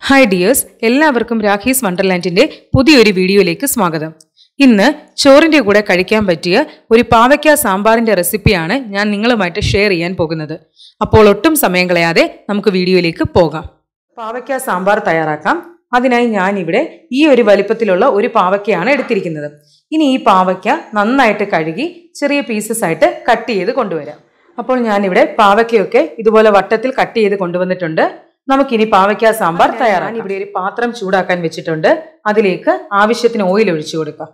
Hi dears, എല്ലാവർക്കും രാഖീസ് വണ്ടർലാൻഡിന്റെ പുതിയൊരു വീഡിയോയിലേക്ക് സ്വാഗതം. ഇന്ന് ചോറിന്റെ കൂടെ കഴിക്കാൻ പറ്റിയ ഒരു പാവയ്ക്ക സാമ്പാറിന്റെ റെസിപ്പിയാണ് ഞാൻ നിങ്ങളുമായിട്ട് ഷെയർ ചെയ്യാൻ പോകുന്നത്. അപ്പോൾ ഒട്ടും സമയം കളയാതെ നമുക്ക് വീഡിയോയിലേക്ക് പോകാം. പാവയ്ക്ക സാമ്പാർ തയ്യാറാക്കാം. അതിനായി ഞാൻ ഇവിടെ ഈ ഒരു വലിപ്പത്തിലുള്ള ഒരു പാവയ്ക്കയാണ് എടുത്തിരിക്കുന്നത്. ഇനി ഈ പാവയ്ക്ക നന്നായിട്ട് കഴുകി ചെറിയ പീസസ് ആയിട്ട് കട്ട് ചെയ്ത് കൊണ്ടുവരാം. അപ്പോൾ ഞാനിവിടെ പാവയ്ക്കയൊക്കെ ഇതുപോലെ വട്ടത്തിൽ കട്ട് ചെയ്ത് കൊണ്ടുവന്നിട്ടുണ്ട്. നമുക്കിനി പാവയ്ക്ക സാമ്പാർ തയ്യാറാക്കാം. ഇവിടെ ഒരു പാത്രം ചൂടാക്കാൻ വെച്ചിട്ടുണ്ട്. അതിലേക്ക് ആവശ്യത്തിന് ഓയിൽ ഒഴിച്ചു കൊടുക്കാം.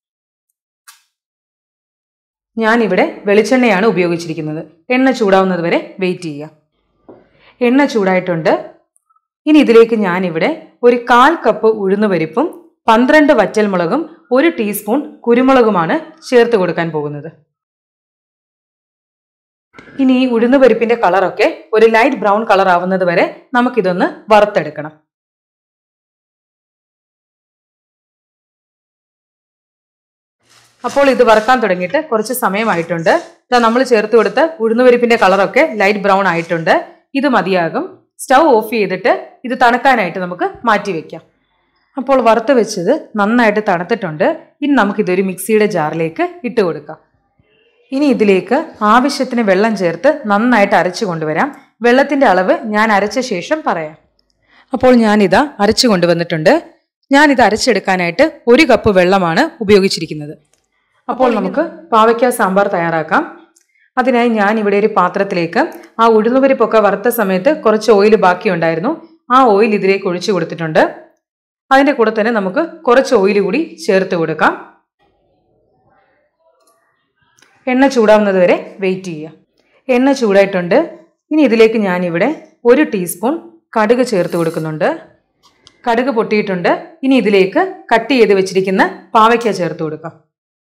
ഞാനിവിടെ വെളിച്ചെണ്ണയാണ് ഉപയോഗിച്ചിരിക്കുന്നത്. എണ്ണ ചൂടാവുന്നത് വരെ വെയിറ്റ് ചെയ്യാം. എണ്ണ ചൂടായിട്ടുണ്ട്. ഇനി ഇതിലേക്ക് ഞാനിവിടെ ഒരു 1/4 കപ്പ് ഉഴുന്നുപരിപ്പും 12 വറ്റൽമുളകും 1 ടീസ്പൂൺ കുരുമുളകുമാണ് ചേർത്ത് കൊടുക്കാൻ പോകുന്നത്. ഇനി ഈ ഉഴുന്നുപരിപ്പിന്റെ കളറൊക്കെ ഒരു ലൈറ്റ് ബ്രൗൺ കളർ ആവുന്നത് വരെ നമുക്കിതൊന്ന് വറുത്തെടുക്കണം. അപ്പോൾ ഇത് വറുക്കാൻ തുടങ്ങിയിട്ട് കുറച്ച് സമയമായിട്ടുണ്ട്. നമ്മൾ ചേർത്ത് കൊടുത്ത ഉഴുന്നുപരിപ്പിന്റെ കളറൊക്കെ ലൈറ്റ് ബ്രൗൺ ആയിട്ടുണ്ട്. ഇത് മതിയാകും. സ്റ്റൗ ഓഫ് ചെയ്തിട്ട് ഇത് തണുക്കാനായിട്ട് നമുക്ക് മാറ്റി വെക്കാം. അപ്പോൾ വറുത്ത് വെച്ചത് നന്നായിട്ട് തണുത്തിട്ടുണ്ട്. ഇനി നമുക്കിതൊരു മിക്സിയുടെ ജാറിലേക്ക് ഇട്ട് കൊടുക്കാം. ഇനി ഇതിലേക്ക് ആവശ്യത്തിന് വെള്ളം ചേർത്ത് നന്നായിട്ട് അരച്ചു കൊണ്ടുവരാം. വെള്ളത്തിൻ്റെ അളവ് ഞാൻ അരച്ച ശേഷം പറയാം. അപ്പോൾ ഞാനിതാ അരച്ചു കൊണ്ടുവന്നിട്ടുണ്ട്. ഞാനിത് അരച്ചെടുക്കാനായിട്ട് 1 കപ്പ് വെള്ളമാണ് ഉപയോഗിച്ചിരിക്കുന്നത്. അപ്പോൾ നമുക്ക് പാവയ്ക്ക സാമ്പാർ തയ്യാറാക്കാം. അതിനായി ഞാൻ ഇവിടെ ഒരു പാത്രത്തിലേക്ക് ആ ഉഴുന്നുപരിപ്പൊക്കെ വറുത്ത സമയത്ത് കുറച്ച് ഓയിൽ ബാക്കിയുണ്ടായിരുന്നു. ആ ഓയിൽ ഇതിലേക്ക് ഒഴിച്ചു കൊടുത്തിട്ടുണ്ട്. അതിൻ്റെ കൂടെ തന്നെ നമുക്ക് കുറച്ച് ഓയിൽ കൂടി ചേർത്ത് കൊടുക്കാം. എണ്ണ ചൂടാവുന്നത് വരെ വെയിറ്റ് ചെയ്യുക. എണ്ണ ചൂടായിട്ടുണ്ട്. ഇനി ഇതിലേക്ക് ഞാനിവിടെ 1 ടീസ്പൂൺ കടുക് ചേർത്ത് കൊടുക്കുന്നുണ്ട്. കടുക് പൊട്ടിയിട്ടുണ്ട്. ഇനി ഇതിലേക്ക് കട്ട് ചെയ്ത് വെച്ചിരിക്കുന്ന പാവയ്ക്ക ചേർത്ത് കൊടുക്കാം.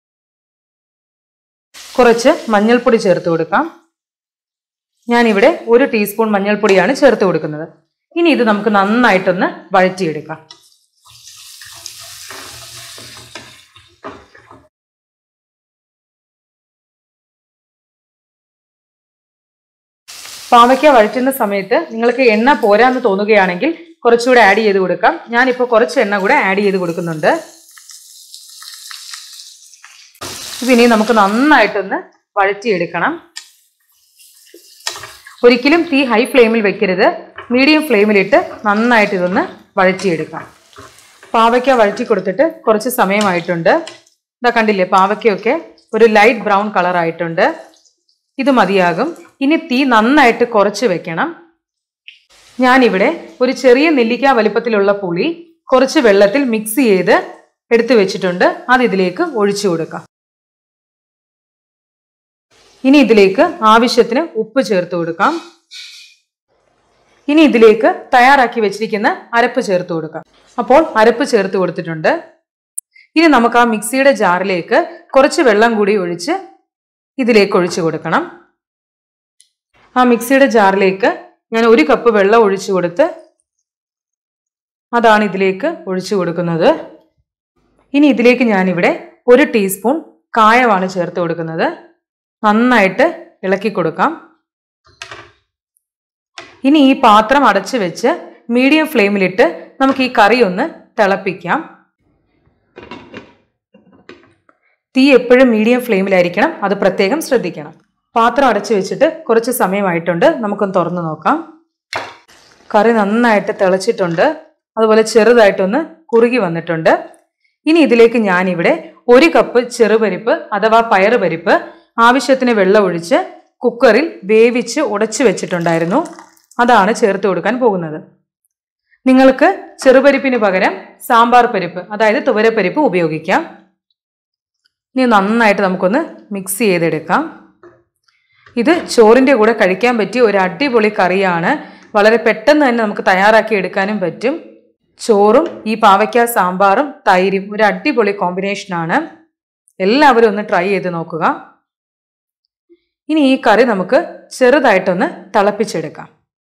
കുറച്ച് മഞ്ഞൾപ്പൊടി ചേർത്ത് കൊടുക്കാം. ഞാനിവിടെ 1 ടീസ്പൂൺ മഞ്ഞൾപ്പൊടിയാണ് ചേർത്ത് കൊടുക്കുന്നത്. ഇനി ഇത് നമുക്ക് നന്നായിട്ടൊന്ന് വഴറ്റിയെടുക്കാം. പാവയ്ക്ക വഴറ്റുന്ന സമയത്ത് നിങ്ങൾക്ക് എണ്ണ പോരാന്ന് തോന്നുകയാണെങ്കിൽ കുറച്ചുകൂടെ ആഡ് ചെയ്ത് കൊടുക്കാം. ഞാനിപ്പോൾ കുറച്ച് എണ്ണ കൂടെ ആഡ് ചെയ്ത് കൊടുക്കുന്നുണ്ട്. ഇതിനി നമുക്ക് നന്നായിട്ടൊന്ന് വഴറ്റിയെടുക്കണം. ഒരിക്കലും തീ ഹൈ ഫ്ലെയിമിൽ വെക്കരുത്. മീഡിയം ഫ്ലെയിമിലിട്ട് നന്നായിട്ട് ഇതൊന്ന് വഴറ്റിയെടുക്കാം. പാവയ്ക്ക വഴറ്റി കൊടുത്തിട്ട് കുറച്ച് സമയമായിട്ടുണ്ട്. ഇതാ കണ്ടില്ലേ, പാവയ്ക്കയൊക്കെ ഒരു ലൈറ്റ് ബ്രൗൺ കളർ ആയിട്ടുണ്ട്. ഇത് മതിയാകും. ഇനി തീ നന്നായിട്ട് കുറച്ച് വെക്കണം. ഞാനിവിടെ ഒരു ചെറിയ നെല്ലിക്ക വലിപ്പത്തിലുള്ള പുളി കുറച്ച് വെള്ളത്തിൽ മിക്സ് ചെയ്ത് എടുത്തു വെച്ചിട്ടുണ്ട്. അത് ഇതിലേക്ക് ഒഴിച്ചു കൊടുക്കാം. ഇനി ഇതിലേക്ക് ആവശ്യത്തിന് ഉപ്പ് ചേർത്ത് കൊടുക്കാം. ഇനി ഇതിലേക്ക് തയ്യാറാക്കി വെച്ചിരിക്കുന്ന അരപ്പ് ചേർത്ത് കൊടുക്കാം. അപ്പോൾ അരപ്പ് ചേർത്ത് കൊടുത്തിട്ടുണ്ട്. ഇനി നമുക്ക് ആ മിക്സിയുടെ ജാറിലേക്ക് കുറച്ച് വെള്ളം കൂടി ഒഴിച്ച് ഇതിലേക്ക് ഒഴിച്ചു കൊടുക്കണം. ആ മിക്സിയുടെ ജാറിലേക്ക് ഞാൻ 1 കപ്പ് വെള്ളം ഒഴിച്ചു കൊടുത്ത് അതാണ് ഇതിലേക്ക് ഒഴിച്ചു കൊടുക്കുന്നത്. ഇനി ഇതിലേക്ക് ഞാനിവിടെ 1 ടീസ്പൂൺ കായമാണ് ചേർത്ത് കൊടുക്കുന്നത്. നന്നായിട്ട് ഇളക്കി കൊടുക്കാം. ഇനി ഈ പാത്രം അടച്ചു വെച്ച് മീഡിയം ഫ്ലെയിമിലിട്ട് നമുക്ക് ഈ കറി ഒന്ന് തിളപ്പിക്കാം. തീ എപ്പോഴും മീഡിയം ഫ്ലെയിമിലായിരിക്കണം. അത് പ്രത്യേകം ശ്രദ്ധിക്കണം. പാത്രം അടച്ചു വെച്ചിട്ട് കുറച്ച് സമയമായിട്ടുണ്ട്. നമുക്കൊന്ന് തുറന്നു നോക്കാം. കറി നന്നായിട്ട് തിളച്ചിട്ടുണ്ട്. അതുപോലെ ചെറുതായിട്ടൊന്ന് കുറുകി വന്നിട്ടുണ്ട്. ഇനി ഇതിലേക്ക് ഞാനിവിടെ 1 കപ്പ് ചെറുപരിപ്പ് അഥവാ പയറുപരിപ്പ് ആവശ്യത്തിന് വെള്ളം ഒഴിച്ച് കുക്കറിൽ വേവിച്ച് ഉടച്ചു വെച്ചിട്ടുണ്ടായിരുന്നു. അതാണ് ചേർത്ത് കൊടുക്കാൻ പോകുന്നത്. നിങ്ങൾക്ക് ചെറുപരിപ്പിന് പകരം സാമ്പാർ പരിപ്പ് അതായത് തുവരപ്പരിപ്പ് ഉപയോഗിക്കാം. ഇനി നന്നായിട്ട് നമുക്കൊന്ന് മിക്സ് ചെയ്തെടുക്കാം. ഇത് ചോറിൻ്റെ കൂടെ കഴിക്കാൻ പറ്റിയ ഒരു അടിപൊളി കറിയാണ്. വളരെ പെട്ടെന്ന് തന്നെ നമുക്ക് തയ്യാറാക്കി എടുക്കാനും പറ്റും. ചോറും ഈ പാവയ്ക്ക സാമ്പാറും തൈരും ഒരു അടിപൊളി കോമ്പിനേഷനാണ്. എല്ലാവരും ഒന്ന് ട്രൈ ചെയ്ത് നോക്കുക. ഇനി ഈ കറി നമുക്ക് ചെറുതായിട്ടൊന്ന് തിളപ്പിച്ചെടുക്കാം.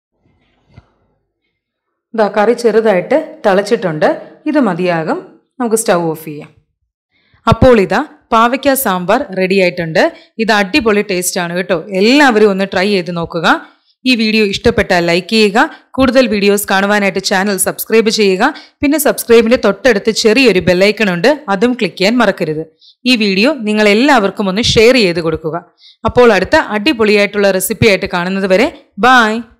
ഇതാ കറി ചെറുതായിട്ട് തിളച്ചിട്ടുണ്ട്. ഇത് മതിയാകും. നമുക്ക് സ്റ്റൗ ഓഫ് ചെയ്യാം. അപ്പോൾ ഇതാ പാവയ്ക്ക സാമ്പാർ റെഡി ആയിട്ടുണ്ട്. ഇത് അടിപൊളി ടേസ്റ്റ് ആണ് കേട്ടോ. എല്ലാവരും ഒന്ന് ട്രൈ ചെയ്ത് നോക്കുക. ഈ വീഡിയോ ഇഷ്ടപ്പെട്ടാൽ ലൈക്ക് ചെയ്യുക. കൂടുതൽ വീഡിയോസ് കാണുവാനായിട്ട് ചാനൽ സബ്സ്ക്രൈബ് ചെയ്യുക. പിന്നെ സബ്സ്ക്രൈബിന്റെ തൊട്ടടുത്ത് ചെറിയൊരു ബെല്ലൈക്കൺ ഉണ്ട്, അതും ക്ലിക്ക് ചെയ്യാൻ മറക്കരുത്. ഈ വീഡിയോ നിങ്ങൾ എല്ലാവർക്കും ഒന്ന് ഷെയർ ചെയ്ത് കൊടുക്കുക. അപ്പോൾ അടുത്ത അടിപൊളിയായിട്ടുള്ള റെസിപ്പി ആയിട്ട് കാണുന്നത് വരെ ബൈ.